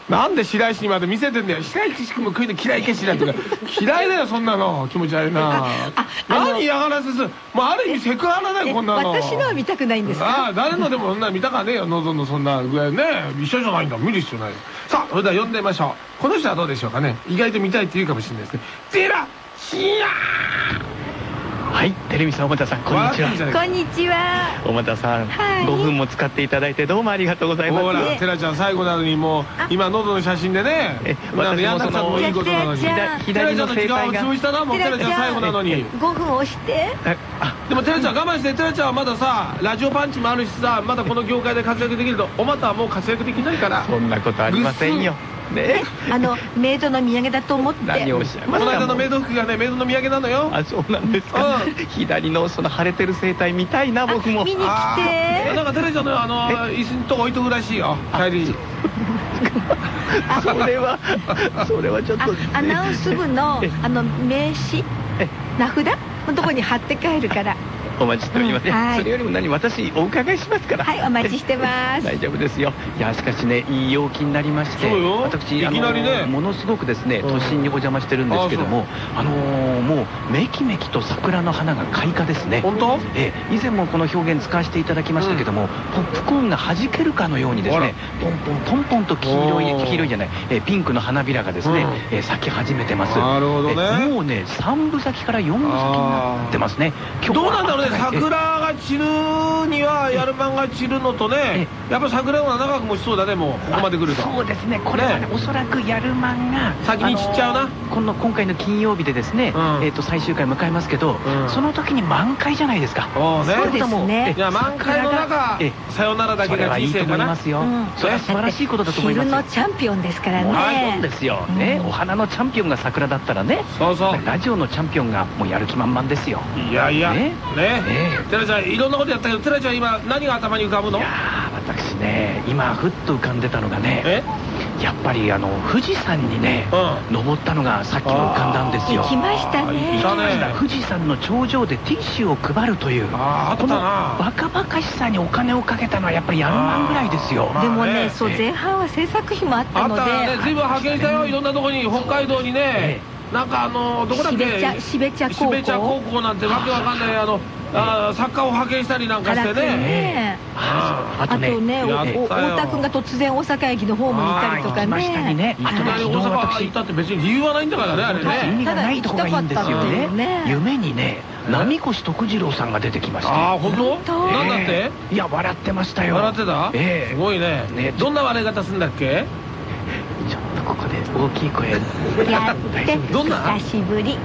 なんで白石にまで見せてんだよ。白石君も食いの嫌いけしないとか嫌いだよそんなの。気持ち悪いな。何嫌がらせする。もうある意味セクハラだよこんなの。 私のは見たくないんですか。 ああ誰のでもそんな見たかねえよ。喉のそんな具合ね一緒じゃないんだ。見る必要ない。さあそれでは呼んでみましょう。この人はどうでしょうかね。意外と見たいって言うかもしれないですね。テラシアはい、テレビさん、小俣さん、こんにちは。 こんにちは。 小俣さん、5分も使っていただいてどうもありがとうございます。 ほら、テラちゃん最後なのにもう今喉の写真でね。 私もそのいいことなのに。 左の声帯が。 うつむしたなもうテラちゃん最後なのに。 5分押して。 でもテラちゃん我慢して。テラちゃんはまださラジオパンチもあるしさまだこの業界で活躍できると。おまたはもう活躍できないから。 そんなことありませんよ。 ね、メイドの土産だと思って。 何をおっしゃいますか。 この間のメイド服がねメイドの土産なのよ。 あ、そうなんですか。左のその腫れてる声帯見たいな僕も。 見に来て。 なんかテレちゃんの椅子のとこ置いとくらしいよ帰り。 それはちょっと。 アナウンス部の名刺名札のとこに貼って帰るから。 お待ちしております。それよりも私お伺いしますから。 はい、お待ちしてます。 大丈夫ですよ。いやしかしねいい陽気になりまして、私ものすごくですね都心にお邪魔してるんですけども、もうめきめきと桜の花が開花ですね。 本当？ 以前もこの表現使わせていただきましたけども、ポップコーンが弾けるかのようにですね、ポンポンポンポンと黄色いじゃないピンクの花びらがですね咲き始めてます。 なるほどね。 もうね3分咲きから4分咲きになってますね。 どうなんだろうね。桜が散るにはヤルマンが散るのとねやっぱ桜の方が長く持ちそうだね。もうここまで来ると。 そうですね。これはねおそらくヤルマンが先に散っちゃうな。 今回の金曜日でですね最終回迎えますけどその時に満開じゃないですか。 そうですね。 いや満開の中さよならだけが人生かな。 それは素晴らしいことだと思います。 昼のチャンピオンですからね。 そうですよね。お花のチャンピオンが桜だったらね。 そうそう。 ラジオのチャンピオンがもうやる気満々ですよ。 いやいやね。テラちゃんいろんなことやったけどテラちゃん今何が頭に浮かぶの？ いや私ね今ふっと浮かんでたのがねやっぱり富士山にね登ったのがさっきも浮かんだんですよ。 行きましたね。 富士山の頂上でティッシュを配るというこのバカバカしさにお金をかけたのはやっぱりヤルマンぐらいですよ。 でもねそう前半は制作費もあったので随分派遣したよ。いろんなとこに北海道にねなんかどこだっけ標茶高校なんてわけわかんない作家を派遣したりなんかしてね。 あとね太田君が突然大阪駅のホームにいたりとかね。 いきなり大阪行ったって別に理由はないんだからねあれね。 意味がないとこがいいんですよね。夢にね波越徳次郎さんが出てきました。 ああ本当？なんだって？ いや笑ってましたよ。 笑ってた？すごいね。どんな笑い方するんだっけ？ ちょっとここで大きい声やって久しぶり。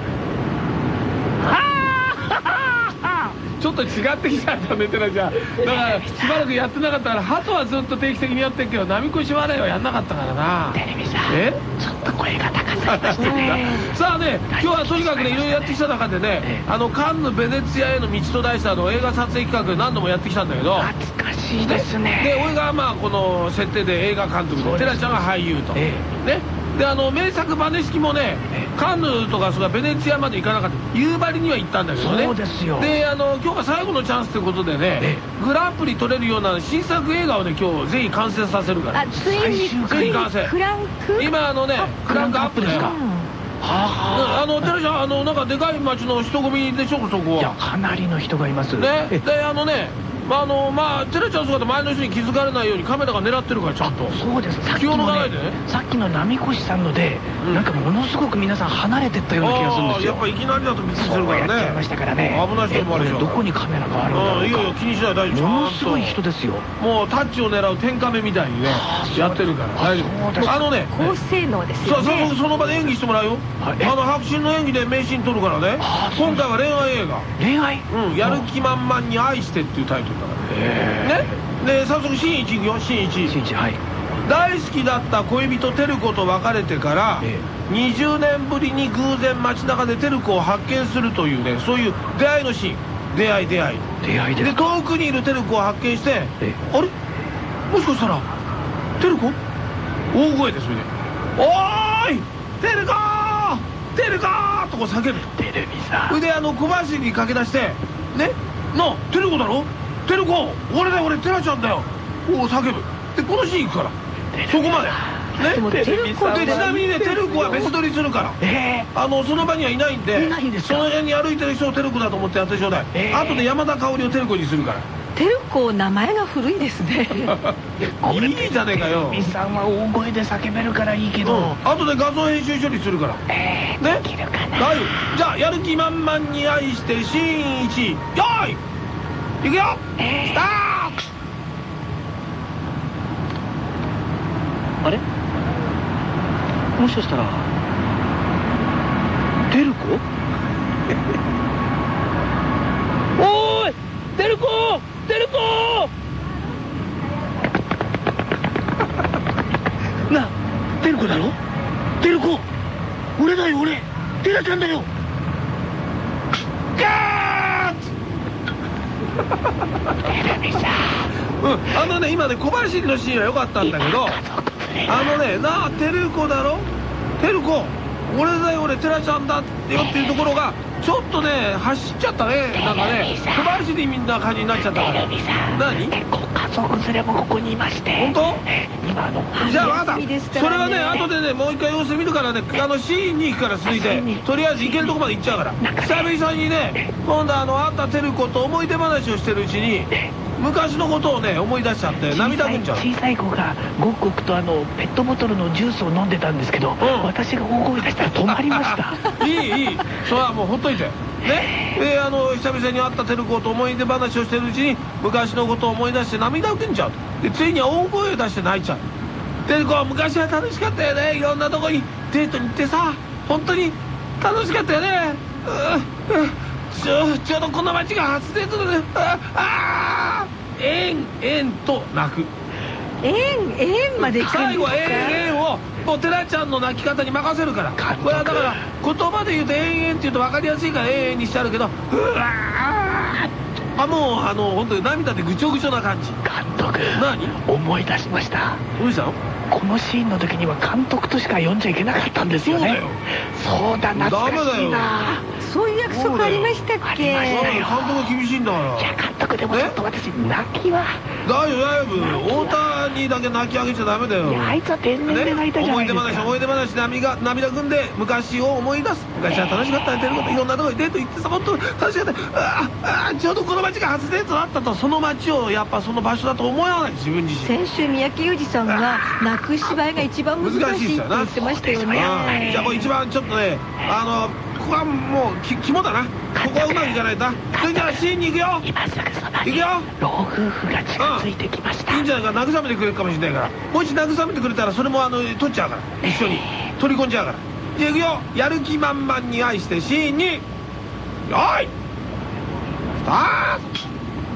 ちょっと違ってきちゃったねテラちゃん。だからしばらくやってなかったから鳩はずっと定期的にやってるけど波越し笑いはやんなかったからな。 テレビさんちょっと声が高さいましてね。 さあね今日はとにかくねいろいろやってきた中でねカンヌ・ベネツィアへの道と題した映画撮影企画何度もやってきたんだけど懐かしいですね。 で俺がまあこの設定で映画監督でテラちゃんが俳優とね。で名作バネ式もねカンヌとかベネツィアまで行かなかった夕張には行ったんだけどね。 そうですよ。 で今日が最後のチャンスということでねグランプリ取れるような新作映画をね今日ぜひ完成させるから。 ついに完成。 クランク今クランクアップですか。テラちゃんなんかでかい町の人混みでしょそこは。 いやかなりの人がいますね。でテラちゃん姿前の人に気づかれないようにカメラが狙ってるからちゃんと。 そうです。 気を抜かないでね。 さっきの波越さんのでなんかものすごく皆さん離れてったような気がするんですよ。 やっぱいきなりだとびっくりするからね。 そうやっちゃいましたからね。 危ない人もあるでしょ。 どこにカメラがあるんだろうか。 いやいや気にしない大丈夫。 ものすごい人ですよ。 もうタッチを狙う天カメみたいにねやってるから大丈夫。 高性能ですよね。 その場で演技してもらうよ。迫真の演技で名シーン撮るからね。今回は恋愛映画。 恋愛？ やる気満々に愛してっていうタイトルだからね。で早速シーン1いくよ。シーン1。 はい。 大好きだった恋人テル子と別れてから20年ぶりに偶然街中でテル子を発見するというねそういう出会いのシーン。出会いで遠くにいるテル子を発見してあれもしかしたらテル子大声でそれで「おーいテル子テル子!」とこう叫ぶ。 テレビさん。 それで小走りに駆け出して「ねなあテル子だろテル子俺だよ俺テラちゃんだよ」を叫ぶ。でこのシーン行くからそこまで。 でも照子でちなみにね照子は別撮りするからその場にはいないんでその辺に歩いてる人を照子だと思ってやってちょうだい。あとで山田香織を照子にするから。 照子名前が古いですね。 いいじゃねえかよ。 みさんは大声で叫べるからいいけど、 あとで画像編集処理するからね。 できるかな。 大丈夫。じゃあやる気満々に愛してシーン1よーいいくよスタート。 あれもしかしたら照子おーい照子照子なあ照子だろ照子俺だよ俺テラちゃんだよガーッ今ね小走りのシーンは良かったんだけどなあ照子だろ照子俺だよ俺テラちゃんだよっていうところがちょっとね走っちゃったね。なんかね小走りみんな感じになっちゃったから。何家族連れもここにいまして本当今じゃあ分かったそれはね後でねもう一回様子見るからねシーンに行くから続いてとりあえず行けるとこまで行っちゃうから久々にね今度会った照子と思い出話をしてるうちに昔のことをね思い出しちゃって涙ぐんじゃう。 小さい子がごくごくとペットボトルのジュースを飲んでたんですけど、私が大声出したら止まりましたいいそれはもうほっといてね。久々に会った照子と思い出話をしてるうちに昔のことを思い出して涙ぐんじゃうでついには大声を出して泣いちゃう。照子昔は楽しかったよね。いろんなとこにデートに行ってさ本当に楽しかったよね。ちょうどこの街が初デートだね。えんと泣く。 えんまで来てるんですか。 最後はえんをもうテラちゃんの泣き方に任せるから。これはだから言葉で言うとえんって言うと分かりやすいからえんにしてあるけどもう本当に涙でぐちょぐちょな感じ。 監督何思い出しました。 どうしたの。 このシーンの時には監督としか読んじゃいけなかったんですよね。そうだ懐かしいな。 そういう約束ありましたっけ。 監督厳しいんだから。 いや監督でもちょっと私泣きは大丈夫太田にだけ泣き上げちゃダメだよ。 いやあいつは天然で泣いたじゃないですか。 思い出話涙ぐんで昔を思い出す。昔は楽しかったね。照子といろんなところにデート行ってさ本当楽しかったちょうどこの街が初デートだったとその街をやっぱその場所だと思わない自分自身。 先週三宅裕司さんが泣く芝居が一番難しいって言ってましたよね。 じゃあもう一番ちょっとねここはもう肝だな。ここはうまくいかないとな。それじゃあシーンに行くよ。 今すぐそばに行くよ。 老夫婦が近づいてきました。 いいんじゃないか慰めてくれるかもしれないからもし慰めてくれたらそれも取っちゃうから一緒に取り込んじゃうから。じゃあ行くよ。やる気満々に愛してシーンによーいスタート。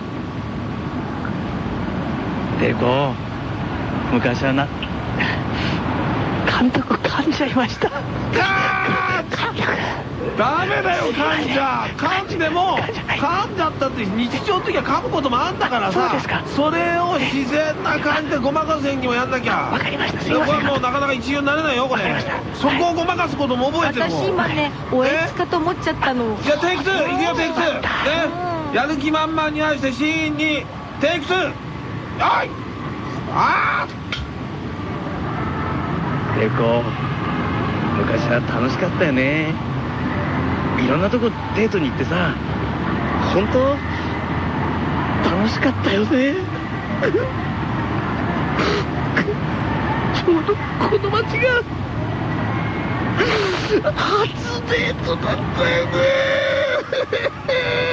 照子昔はな監督噛んじゃいました。 ダメだよ噛んじゃ噛んでも噛んじゃったって日常的には噛むこともあんだからさ。それを自然な感じでごまかす演技もやんなきゃ。 わかりました。すいません。 そこはもうなかなか一流になれないよこれ。そこをごまかすことも覚えてるもん。 私今ねおえつかと思っちゃったの。 じゃあテイク2いくよテイク2ね。やる気満々に愛してシーンにテイク2よい照子昔は楽しかったよね。いろんなとこデートに行ってさ本当楽しかったよね。ちょうどこの街が初デートだったよね。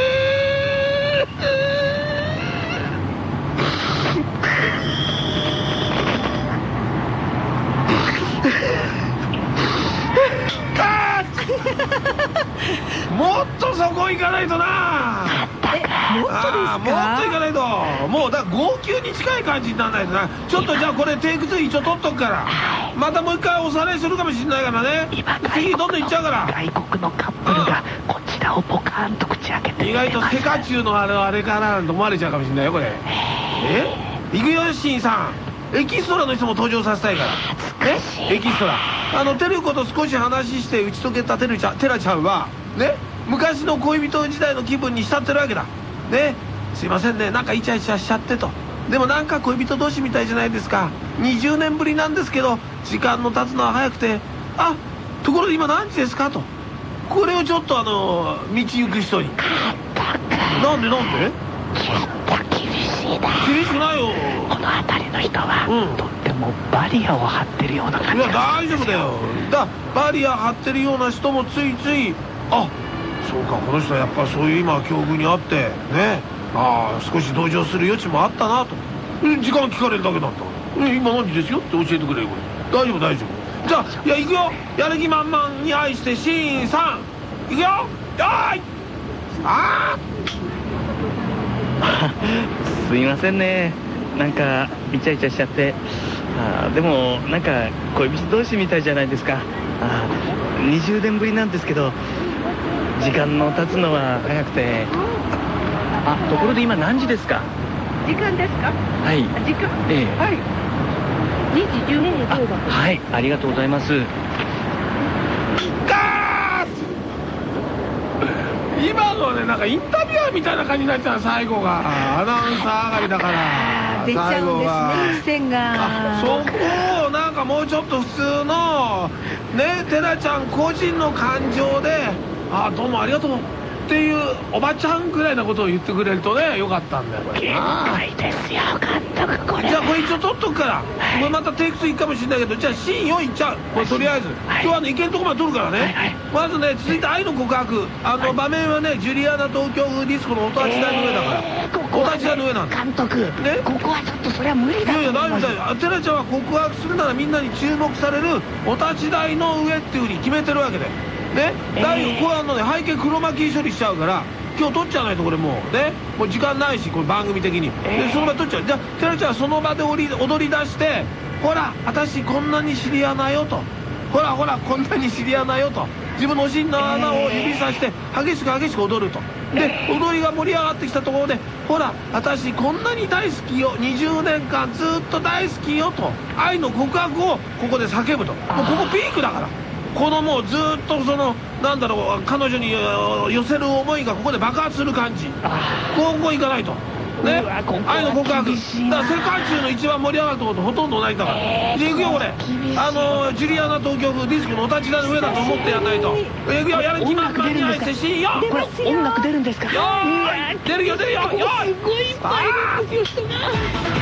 もっとそこ行かないとな。 もっとですか。 もっと行かないともうだから号泣に近い感じにならないとな。ちょっとじゃあこれテイク2一応取っとくからまたもう一回おさらいするかもしれないからね。次どんどん行っちゃうから。 外国のカップルがこちらをポカーンと口開けて意外とセカチュウのあれかななんて思われちゃうかもしれないよこれ。イグヨシンさんエキストラの人も登場させたいからエキストラ照子と少し話して打ち解けたテラちゃんはね昔の恋人時代の気分に浸ってるわけだね。すいませんねなんかイチャイチャしちゃってとでもなんか恋人同士みたいじゃないですか。20年ぶりなんですけど時間の経つのは早くて、あ、ところで今何時ですかと、これをちょっと道行く人に。なんでちょっと厳しいな。厳しくないよ。 この辺りの人は、とってもバリアを張ってるような感じ。いや大丈夫だよ。バリア張ってるような人もついつい、あ、そうか、この人はやっぱそういう今境遇にあってね、少し同情する余地もあったなと。時間聞かれるだけだった。今何時ですよって教えてくれよ。これ大丈夫大丈夫。じゃあ行くよ。やる気満々に愛してシーン3行くよ。よーい。 すいませんね、なんかイチャイチャしちゃって。でもなんか恋人同士みたいじゃないですか。20年ぶりなんですけど時間の経つのは早くて。ところで今何時ですか？ 時間ですか？ はい。 時間？はい。2時12分。 はい、ありがとうございます。 今のはね、なんかインタビュアーみたいな感じになっちゃう。最後がアナウンサー上がりだから出ちゃうんですね、線が。 そこをなんかもうちょっと普通のね、テラちゃん個人の感情でどうもありがとうっていうおばちゃんくらいなことを言ってくれるとね、よかったんだよ。 限界ですよ監督、これ。 じゃあこれ一応取っとくから、これまたテイク2かもしれないけど、じゃあシーン4いっちゃう。これとりあえず今日いけるとこまで撮るからね。まずね、続いて愛の告白。場面はね、ジュリアナ東京風ディスコの音立ち台の上だから。音立ち台の上なんだ。 監督ね、ここはちょっとそれは無理だと思います。 いやいや大丈夫だよ。テラちゃんは告白するならみんなに注目されるお立ち台の上っていうふうに決めてるわけでね。だいぶこう背景黒巻き処理しちゃうから今日撮っちゃわないと、これもうね、もう時間ないし、これ番組的にでその場で撮っちゃう。じゃあテラちゃんはその場で踊り出して、ほら私こんなに知り合いなよと、ほらこんなに知り合いなよと、自分のお尻の穴を指さして激しく踊ると。で踊りが盛り上がってきたところで、ほら私こんなに大好きよ、20年間ずっと大好きよと愛の告白をここで叫ぶと。もうここピークだから、このもうずっとなんだろう、彼女に寄せる思いがここで爆発する感じ。ここ行かないとね、愛の告白だから世界中の一番盛り上がるところとほとんど同じだから。で行くよ、これジュリアナ東京風ディスクのお立ち台の上だと思ってやんないと。行くよ、やる気満々に愛してシーン4。 これ音楽出るんですか？ よーい、出るよよーい、 すごいいっぱいいるんですよ、人が。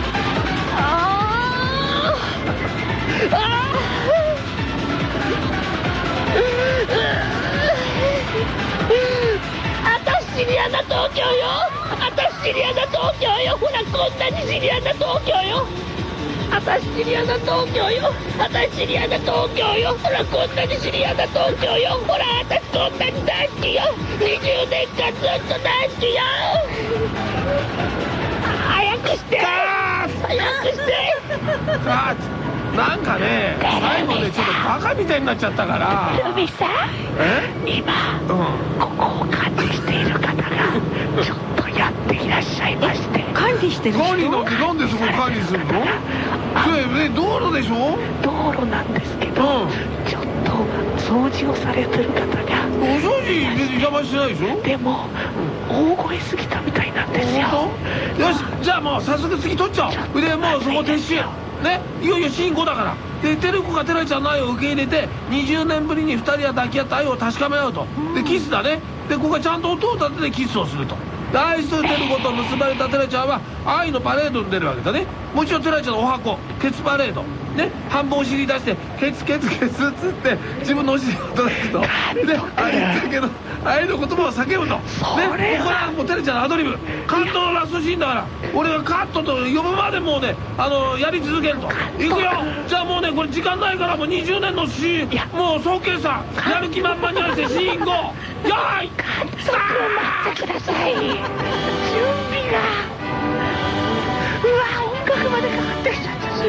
シリアナ東京よ、私シリアナ東京よ、ほらこんなにシリアナ東京よ、私シリアナ東京よ、私シリアナ東京よ、ほらこんなにシリアナ東京よ、ほら私こんなに大好きよ、20年間ずっと大好きよ。早くして早くして。 なんかね、最後でちょっとバカみたいになっちゃったから。 ルビさん、今、ここを管理している方がちょっとやっていらっしゃいまして。 管理してる人？ 管理なんてなんでそこ管理するの？それ道路でしょ？ 道路なんですけど、ちょっと掃除をされてる方が。 お掃除別に邪魔してないでしょ？ でも大声すぎたみたいなんですよ。 よし、じゃあもう早速次取っちゃおう。でもうそこ撤収ね、いよいよシーン5だから。でテル子がテラちゃんの愛を受け入れて20年ぶりに2人は抱き合って愛を確かめ合うと。でキスだね。でここがちゃんと音を立ててキスをすると。で愛するテル子と結ばれたテラちゃんは愛のパレードに出るわけだね。もちろんテラちゃんのお箱ケツパレードね、半分お尻出してケツケツケツっつって自分のお尻を叩くと。でだけど愛の言葉を叫ぶとね。ここはもうテレちゃんのアドリブ、カットのラストシーンだから、俺がカットと呼ぶまでもうねやり続けると。いくよ。じゃあもうねこれ時間ないから、もう20年のシーンもう総計算やる気満々に愛してシーン5、よーいスター待ってください、準備が。うわ、音楽までかかってきちゃったし。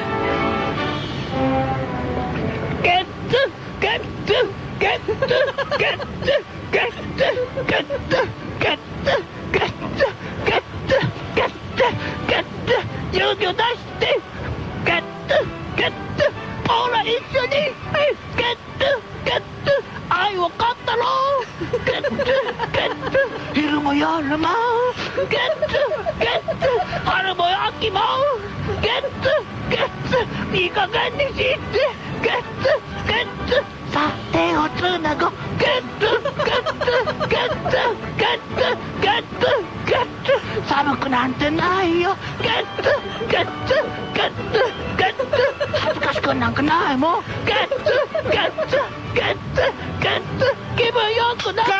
ゲッツゲッツゲッツゲッツゲッツゲッツゲッツゲッツゲッツゲッツゲッツ、勇気を出してゲッツゲッツ、ほら一緒にゲッツゲッツ、 愛を買ったの。ゲッツゲッツ、昼も夜もゲッツゲッツ、春も秋もゲッツゲッツ、いい加減にしてゲッツゲッツ、さあ手をつなごゲッツゲッツゲッツゲッツゲッツゲッツ、寒くなんてないよゲッツゲッツゲッツゲッツ、恥ずかしくなんかないもんゲッツゲッツゲッツゲッツ、気分よくなって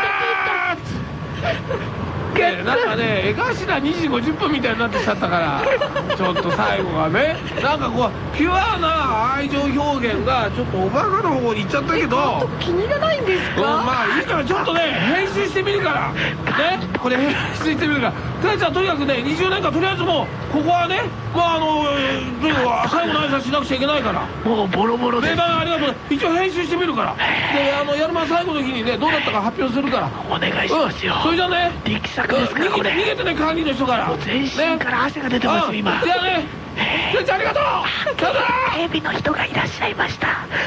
きた。 なんかね、絵頭2時50分みたいになってきちゃったからちょっと最後がね、なんかこうピュアな愛情表現がちょっとおバカの方に行っちゃったけど、 気に入らないんですか？ まあいいからちょっとね編集してみるからね、これ編集してみるから、ただちゃんとにかくね20年間とりあえずもうここはね、まあとにかく最後の挨拶しなくちゃいけないから、 もうボロボロです。 ありがとう。一応編集してみるから、でやるま最後の日にねどうだったか発表するからお願いしますよ。 それじゃね、 力作ですからこれ。 逃げてね管理の人から。 もう全身から汗が出てます今。 じゃあね、じゃあありがとう。 警備の人がいらっしゃいました。